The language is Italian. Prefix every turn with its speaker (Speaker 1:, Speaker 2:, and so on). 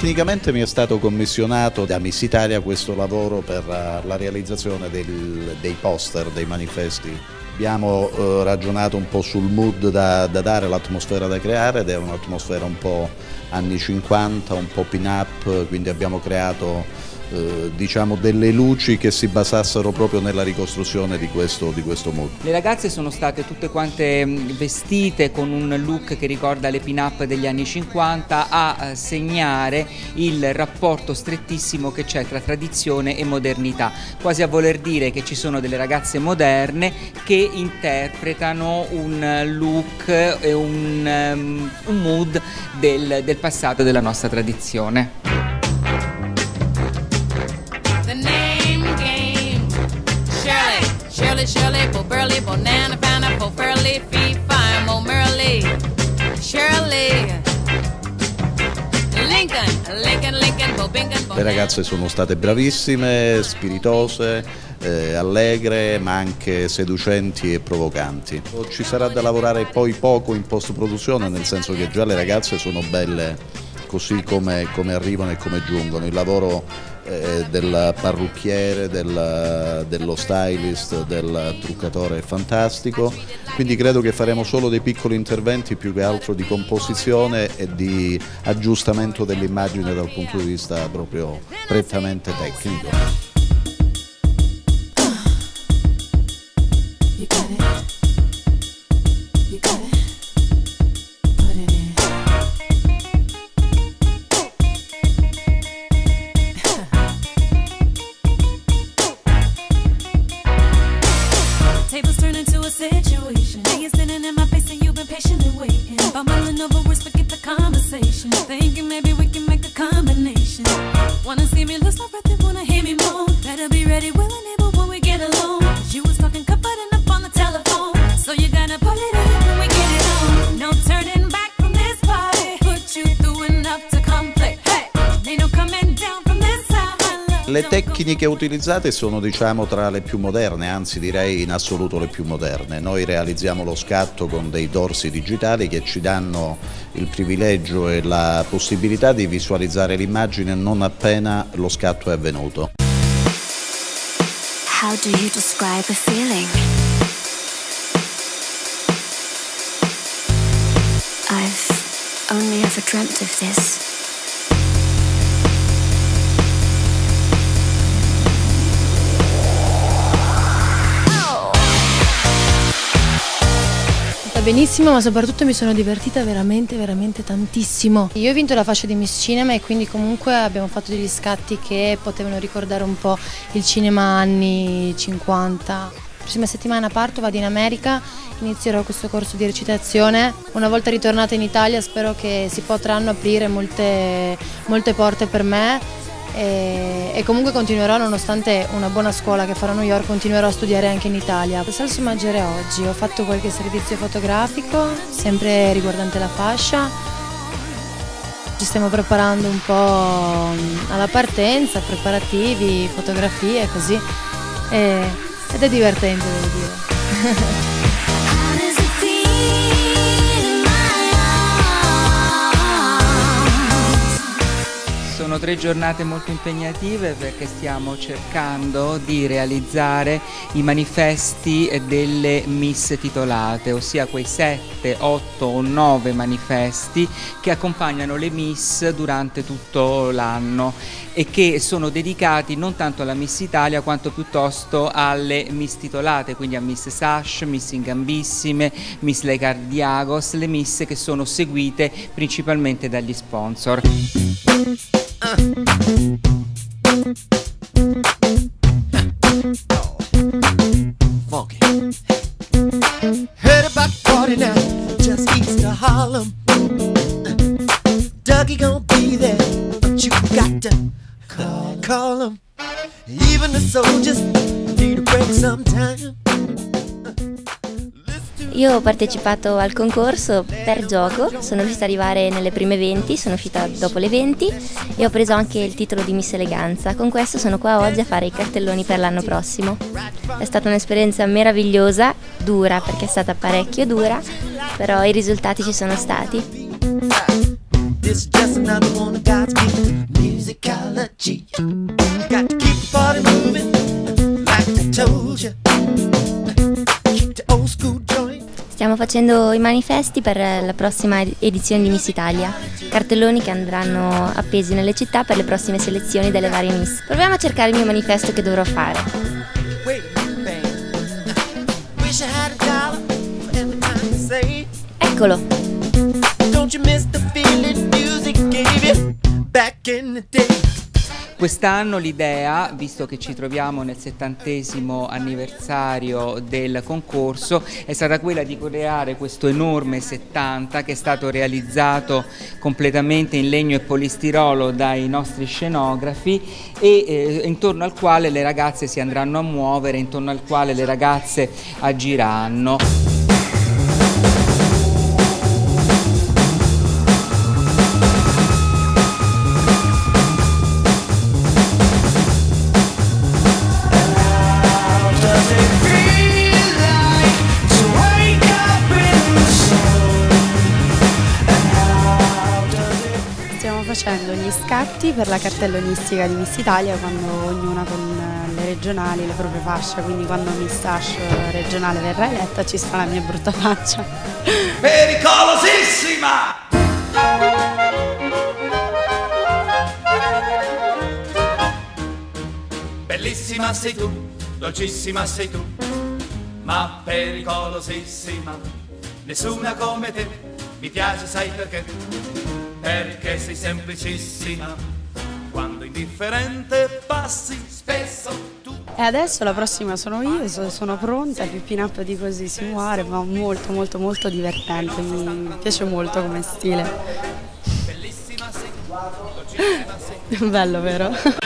Speaker 1: Tecnicamente mi è stato commissionato da Miss Italia questo lavoro per la realizzazione dei poster, dei manifesti. Abbiamo ragionato un po' sul mood da dare, l'atmosfera da creare, ed è un'atmosfera un po' anni 50, un po' pin-up, quindi abbiamo creato diciamo delle luci che si basassero proprio nella ricostruzione di questo mood.
Speaker 2: Le ragazze sono state tutte quante vestite con un look che ricorda le pin-up degli anni 50, a segnare il rapporto strettissimo che c'è tra tradizione e modernità, quasi a voler dire che ci sono delle ragazze moderne che interpretano un look e un mood del passato e della nostra tradizione.
Speaker 3: Shirley, for Burley, banana, pineapple, Furley, fee, fine, more Merrily, Shirley, Lincoln, Bobingan.
Speaker 1: Le ragazze sono state bravissime, spiritose, allegre, ma anche seducenti e provocanti. Ci sarà da lavorare poi poco in post-produzione, nel senso che già le ragazze sono belle così come arrivano e come giungono. Il lavoro del parrucchiere, dello stylist, del truccatore è fantastico, quindi credo che faremo solo dei piccoli interventi più che altro di composizione e di aggiustamento dell'immagine dal punto di vista proprio prettamente tecnico.
Speaker 4: Tables turn into a situation. Now you're sitting in my face and you've been patiently waiting. Bumbling over words, forget the conversation. Thinking maybe we can make a combination. Wanna see me lose my breath, they wanna hear me moan. Better be ready, willing, able when we get alone. You was talking confident up on the telephone, so you gotta put it in when we get it on. No turning back from this party. Put you through enough to come play. Hey, ain't no coming down from this side.
Speaker 1: Le tecniche utilizzate sono, diciamo, tra le più moderne, anzi direi in assoluto le più moderne. Noi realizziamo lo scatto con dei dorsi digitali che ci danno il privilegio e la possibilità di visualizzare l'immagine non appena lo scatto è avvenuto.
Speaker 5: How do you describe a feeling? I've only ever dreamt of this.
Speaker 6: Benissimo, ma soprattutto mi sono divertita veramente tantissimo. Io ho vinto la fascia di Miss Cinema e quindi comunque abbiamo fatto degli scatti che potevano ricordare un po' il cinema anni 50. La prossima settimana parto, vado in America, inizierò questo corso di recitazione. Una volta ritornata in Italia spero che si potranno aprire molte porte per me. E comunque continuerò, nonostante una buona scuola che farò a New York, continuerò a studiare anche in Italia. Il Salso Maggiore oggi ho fatto qualche servizio fotografico, sempre riguardante la fascia. Ci stiamo preparando un po' alla partenza, preparativi, fotografie, così. Ed è divertente, devo dire.
Speaker 2: Sono 3 giornate molto impegnative perché stiamo cercando di realizzare i manifesti delle Miss titolate, ossia quei 7, 8 o 9 manifesti che accompagnano le Miss durante tutto l'anno e che sono dedicati non tanto alla Miss Italia quanto piuttosto alle Miss titolate, quindi a Miss Sash, Miss Ingambissime, Miss Lecardiagos, le Miss che sono seguite principalmente dagli sponsor.
Speaker 7: Funky. Heard about the party now, just east of Harlem. Dougie gonna be there, but you got to call him. Even the soldiers need a break sometime.
Speaker 8: Io ho partecipato al concorso per gioco, sono riuscita ad arrivare nelle prime 20, sono uscita dopo le 20 e ho preso anche il titolo di Miss Eleganza. Con questo sono qua oggi a fare i cartelloni per l'anno prossimo. È stata un'esperienza meravigliosa, dura perché è stata parecchio dura, però i risultati ci sono stati.
Speaker 7: this is just another one of God's gift musicology. Got to keep the party moving, like I told you. Keep the old school joint.
Speaker 8: Stiamo facendo i manifesti per la prossima edizione di Miss Italia, cartelloni che andranno appesi nelle città per le prossime selezioni delle varie Miss. Proviamo a cercare il mio manifesto che dovrò fare. Eccolo!
Speaker 7: Don't you miss the feeling music gave you back in the day?
Speaker 2: Quest'anno l'idea, visto che ci troviamo nel 70° anniversario del concorso, è stata quella di creare questo enorme 70 che è stato realizzato completamente in legno e polistirolo dai nostri scenografi e intorno al quale le ragazze si andranno a muovere, intorno al quale le ragazze agiranno.
Speaker 9: Stiamo facendo gli scatti per la cartellonistica di Miss Italia, quando ognuna con le regionali, le proprie fasce, quindi quando Miss Ash regionale verrà eletta ci sarà la mia brutta faccia.
Speaker 10: Pericolosissima! Bellissima sei tu, dolcissima sei tu, ma pericolosissima, nessuna come te, mi piace sai perché? Perché sei semplicissima, quando indifferente passi spesso tu.
Speaker 9: E adesso la prossima sono io, sono pronta, il pin up di così si muore, ma molto molto molto divertente, mi piace molto come stile.
Speaker 10: Bellissima sei tu, dolcissima sei tu.
Speaker 9: Bello, vero?